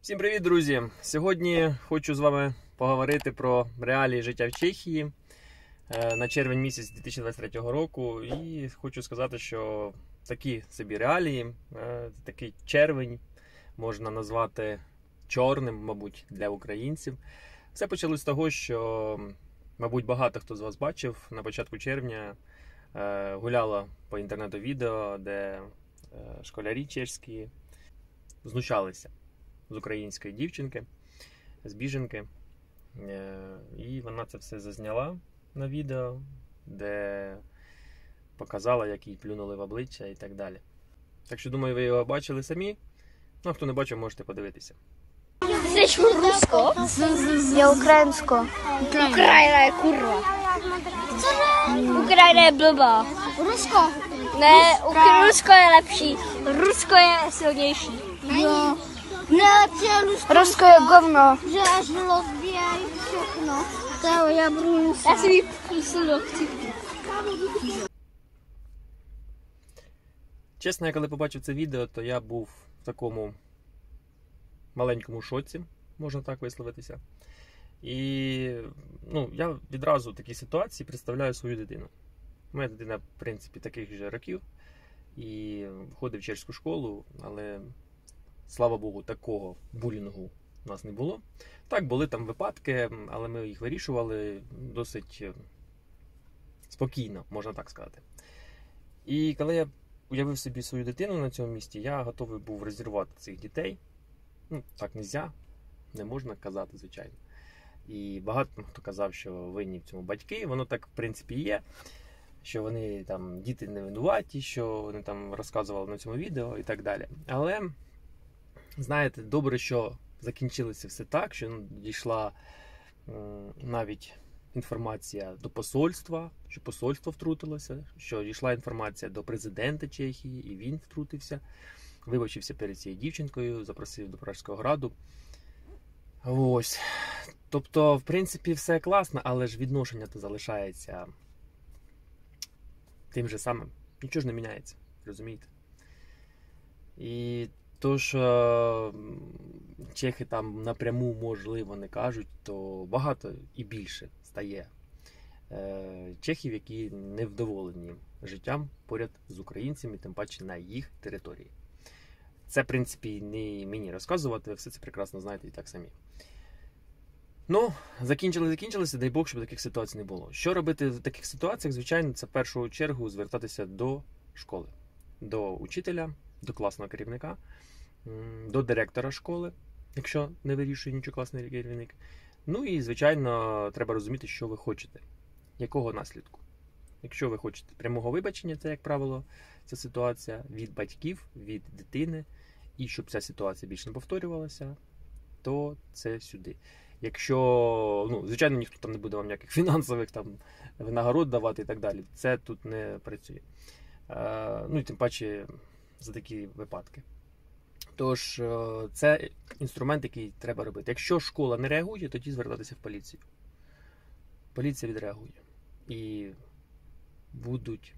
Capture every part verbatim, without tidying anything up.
Всім привіт, друзі! Сьогодні хочу з вами поговорити про реалії життя в Чехії на червень місяць дві тисячі двадцять третього року. І хочу сказати, що такі собі реалії, такий червень можна назвати чорним, мабуть, для українців. Все почалось з того, що, мабуть, багато хто з вас бачив, на початку червня гуляло по інтернету відео, де школярі чешські знущалися з української дівчинки, з біженки. І вона це все зазняла на відео, де показала, як їй плюнули в обличчя і так далі. Так що, думаю, ви його бачили самі. Ну, а хто не бачив, можете подивитися. Слышь, русско? Я українсько. Україна є курва. Україна є блба. Русько? Не, Ук- Русько є lepší. Rusko je silnější. Jo. Ne, це Rusko. Русько є говно. Že až rozbíjají všechno. To já budu... Já si vypustil do ksichtu. Чесно, я коли побачив це відео, то я був в такому маленькому шоці, можна так висловитися. І ну, я відразу в такій ситуації представляю свою дитину. Моя дитина, в принципі, таких же років і ходить в чешську школу, але, слава Богу, такого булінгу у нас не було. Так, були там випадки, але ми їх вирішували досить спокійно, можна так сказати. І коли я уявив собі свою дитину на цьому місці, я готовий був розірвати цих дітей. Ну, так нельзя, не можна казати, звичайно. І багато хто казав, що винні в цьому батьки, воно так, в принципі, є. Що вони там, діти не винуваті, що вони там розказували на цьому відео і так далі. Але, знаєте, добре, що закінчилося все так, що дійшла м, навіть інформація до посольства, що посольство втрутилося, що дійшла інформація до президента Чехії, і він втрутився, вибачився перед цією дівчинкою, запросив до Пражського граду. Ось. Тобто, в принципі, все класно, але ж відношення-то залишається тим же самим. Нічого ж не міняється, розумієте? І то, що чехи там напряму, можливо, не кажуть, то багато і більше стає чехів, які невдоволені життям поряд з українцями, тим паче на їх території. Це, в принципі, не мені розказувати, ви все це прекрасно знаєте і так самі. Ну, закінчили, закінчилося, дай Бог, щоб таких ситуацій не було. Що робити в таких ситуаціях? Звичайно, це в першу чергу звертатися до школи, до учителя, до класного керівника, до директора школи, якщо не вирішує нічого класний керівник. Ну і, звичайно, треба розуміти, що ви хочете, якого наслідку. Якщо ви хочете прямого вибачення, це, як правило, ця ситуація від батьків, від дитини, і щоб ця ситуація більше не повторювалася, то це сюди. Якщо, ну, звичайно, ніхто там не буде вам ніяких фінансових там винагород давати і так далі. Це тут не працює. Е, ну і тим паче за такі випадки. Тож, е, це інструмент, який треба робити. Якщо школа не реагує, тоді звертатися в поліцію. Поліція відреагує. І будуть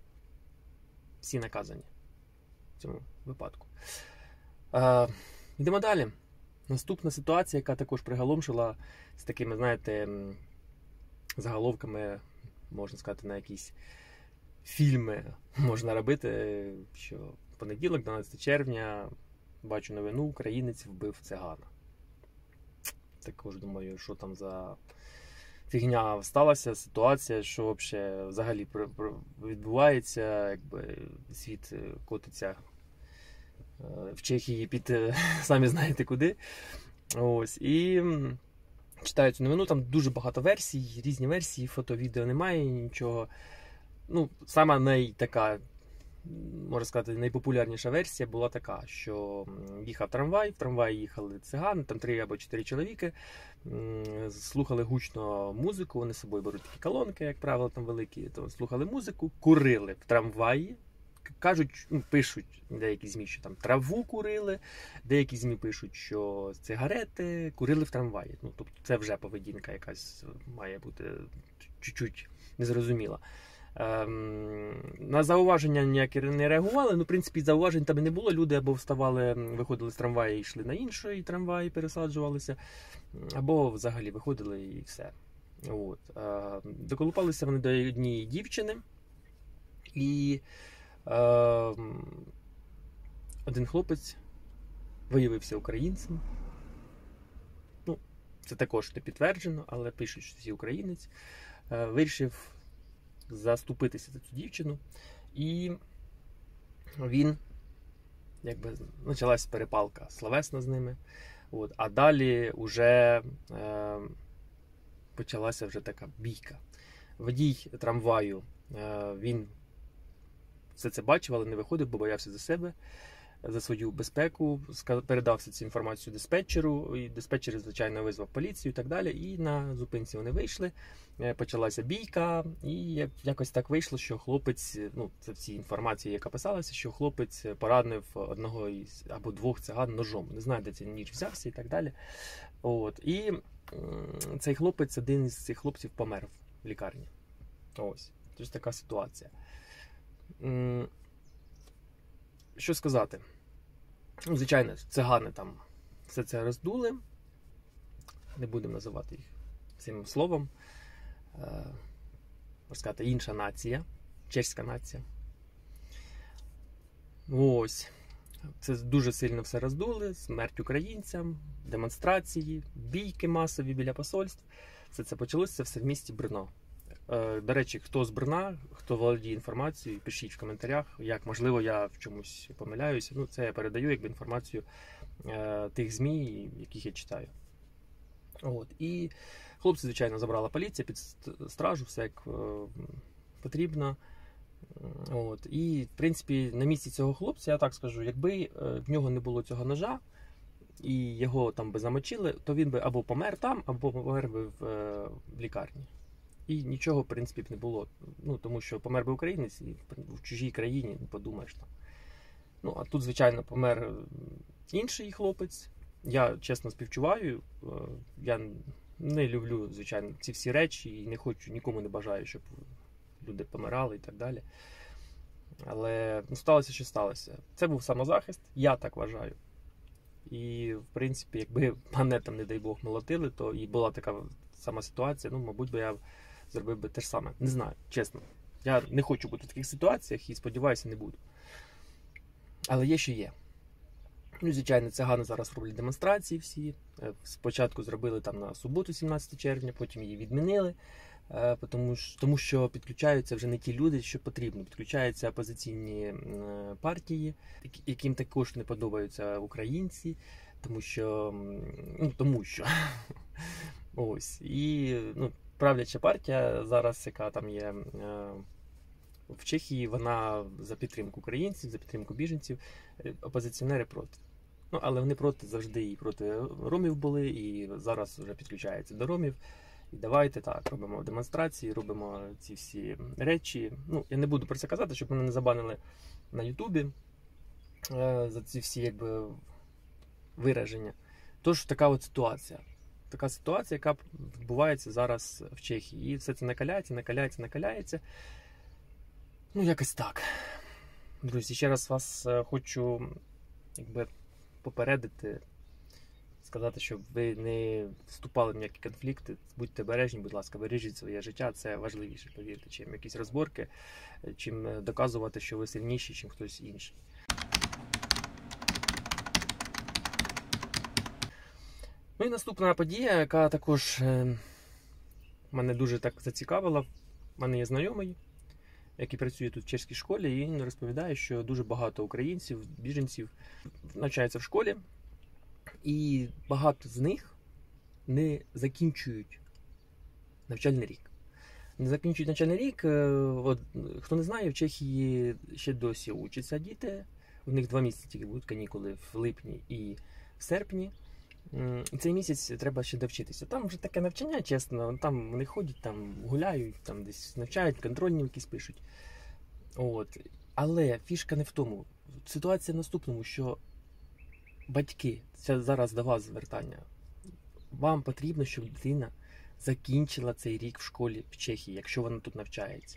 всі наказані в цьому випадку. Е, йдемо далі. Наступна ситуація, яка також приголомшила з такими, знаєте, заголовками, можна сказати, на якісь фільми можна робити, що в понеділок, дванадцяте червня, бачу новину, українець вбив цигана. Також думаю, що там за фігня сталася, ситуація, що взагалі відбувається, якби світ котиться в Чехії під, самі знаєте куди. Ось. І читаю цю новину, там дуже багато версій, різні версії, фото, відео немає, нічого. Ну, сама най, така, можна сказати, найпопулярніша версія була така, що їхав трамвай, в трамваї їхали цигани, там три або чотири чоловіки, слухали гучно музику, вони з собою беруть такі колонки, як правило, там великі, то слухали музику, курили в трамваї. Кажуть, ну, пишуть деякі ЗМІ, що там траву курили, деякі ЗМІ пишуть, що цигарети курили в трамваї. Ну, тобто це вже поведінка якась має бути чуть-чуть незрозуміла. Ем, на зауваження ніякі не реагували, ну, в принципі, зауважень там і не було. Люди або вставали, виходили з трамваю і йшли на інший трамвай, пересаджувалися, або взагалі виходили і все. От. Е, доколупалися вони до однієї дівчини, і е, один хлопець виявився українцем. Ну, це також не підтверджено, але пишуть, що це українець. Е, вирішив заступитися за цю дівчину, і він, якби, почалась перепалка словесна з ними, от, а далі вже е, почалася вже така бійка. Водій трамваю, е, він все це бачив, але не виходив, бо боявся за себе, за свою безпеку, передав цю інформацію диспетчеру, і диспетчер, звичайно, визвав поліцію і так далі, і на зупинці вони вийшли, почалася бійка, і якось так вийшло, що хлопець, ну, це в цій інформації, яка писалася, що хлопець поранив одного із, або двох циган ножом, не знаю, де цей ніж взявся і так далі. От, і цей хлопець, один із цих хлопців помер в лікарні. Ось, тож така ситуація. Що сказати? Ну, звичайно, цигани там все це роздули. Не будемо називати їх цим словом. Е, можна сказати, інша нація. Чеська нація. Ось. Це дуже сильно все роздули. Смерть українцям, демонстрації, бійки масові біля посольств. Все це почалося, це все в місті Брно. До речі, хто з Брна, хто володіє інформацією, пишіть в коментарях, як, можливо, я в чомусь помиляюся. Ну, це я передаю якби інформацію е, тих ЗМІ, яких я читаю. От. І хлопці, звичайно, забрала поліція під стражу, все як е, потрібно. От. І, в принципі, на місці цього хлопця, я так скажу, якби в нього не було цього ножа, і його там би замочили, то він би або помер там, або помер би в, е, в лікарні. І нічого, в принципі, б не було. Ну, тому що помер би українець і в чужій країні, не подумаєш там. Ну, а тут, звичайно, помер інший хлопець. Я, чесно, співчуваю. Я не люблю, звичайно, ці всі речі і не хочу, нікому не бажаю, щоб люди помирали і так далі. Але ну, сталося, що сталося. Це був самозахист, я так вважаю. І, в принципі, якби мене там, не дай Бог, молотили, то і була така сама ситуація, ну, мабуть, би я зробив би те ж саме. Не знаю, чесно. Я не хочу бути в таких ситуаціях і, сподіваюся, не буду. Але є, що є. Ну, звичайно, цигани зараз роблять демонстрації всі. Спочатку зробили там на суботу, сімнадцяте червня, потім її відмінили. Тому, тому що підключаються вже не ті люди, що потрібно. Підключаються опозиційні партії, яким також не подобаються українці, тому що, ну, тому що, ось, і, ну, правляча партія зараз, яка там є в Чехії, вона за підтримку українців, за підтримку біженців, опозиціонери проти. Ну, але вони проти завжди і проти ромів були, і зараз вже підключаються до ромів. І давайте так, робимо демонстрації, робимо ці всі речі. Ну, я не буду про це казати, щоб мене не забанили на Ютубі е, за ці всі, якби, вираження. Тож така от ситуація. Така ситуація, яка відбувається зараз в Чехії. І все це накаляється, накаляється, накаляється. Ну, якось так. Друзі, ще раз вас хочу, якби, попередити, сказати, щоб ви не вступали в ніякі конфлікти. Будьте бережні, будь ласка, бережіть своє життя. Це важливіше, повірте, чим якісь розборки, чим доказувати, що ви сильніші, чим хтось інший. Ну і наступна подія, яка також е, мене дуже так зацікавила. У мене є знайомий, який працює тут в чеській школі, і він розповідає, що дуже багато українців, біженців навчаються в школі, і багато з них не закінчують навчальний рік. Не закінчують навчальний рік. От, хто не знає, в Чехії ще досі учаться діти. У них два місяці тільки будуть канікули в липні і в серпні. І цей місяць треба ще довчитися. Там вже таке навчання, чесно, там вони ходять, там гуляють, там десь навчають, контрольні якісь пишуть. От. Але фішка не в тому. Ситуація в наступному, що батьки, це зараз до вас звертання, вам потрібно, щоб дитина закінчила цей рік в школі в Чехії, якщо вона тут навчається.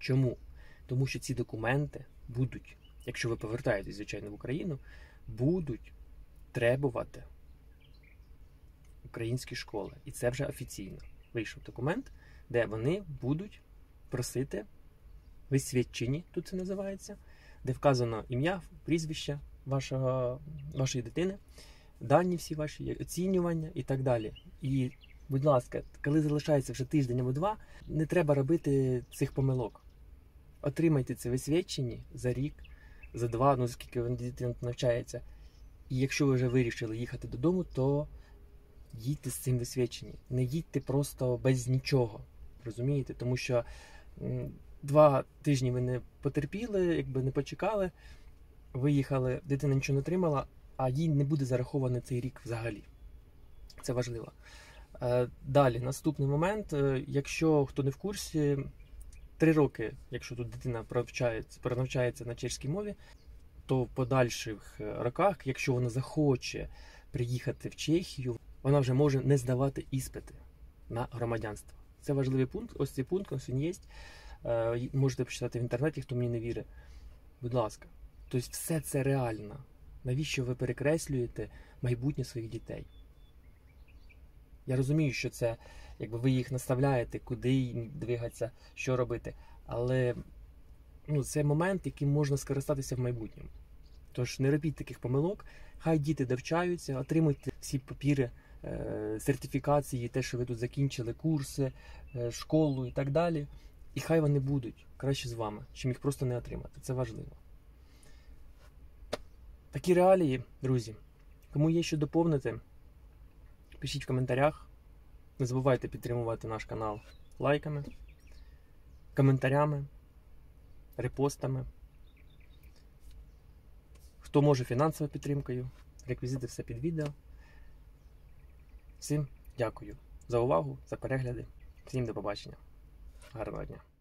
Чому? Тому що ці документи будуть, якщо ви повертаєтесь, звичайно, в Україну, будуть требувати українські школи. І це вже офіційно. Вийшов документ, де вони будуть просити висвідчені, тут це називається, де вказано ім'я, прізвище вашого, вашої дитини, дані всі ваші, оцінювання і так далі. І, будь ласка, коли залишається вже тиждень або два, не треба робити цих помилок. Отримайте це висвідчені за рік, за два, ну скільки дитина навчається. І якщо ви вже вирішили їхати додому, то їдьте з цим висвідчені. Не їдьте просто без нічого. Розумієте? Тому що м, два тижні ви не потерпіли, якби не почекали, виїхали, дитина нічого не отримала, а їй не буде зарахований цей рік взагалі. Це важливо. Е, Далі, наступний момент. Е, Якщо хто не в курсі, три роки, якщо тут дитина провчається, перенавчається на чеській мові, то в подальших роках, якщо вона захоче приїхати в Чехію, вона вже може не здавати іспити на громадянство. Це важливий пункт. Ось цей пункт, ось він є. Е, можете почитати в інтернеті, хто мені не вірить. Будь ласка. Тобто все це реально. Навіщо ви перекреслюєте майбутнє своїх дітей? Я розумію, що це, якби ви їх наставляєте, куди їм двигатися, що робити. Але ну, це момент, яким можна скористатися в майбутньому. Тож не робіть таких помилок, хай діти довчаються, отримуйте всі папіри, е, сертифікації, те, що ви тут закінчили, курси, е, школу і так далі. І хай вони будуть краще з вами, чим їх просто не отримати. Це важливо. Такі реалії, друзі. Кому є що доповнити, пишіть в коментарях. Не забувайте підтримувати наш канал лайками, коментарями, репостами. Хто може фінансовою підтримкою, реквізити все під відео. Всім дякую за увагу, за перегляди. Всім до побачення. Гарного дня.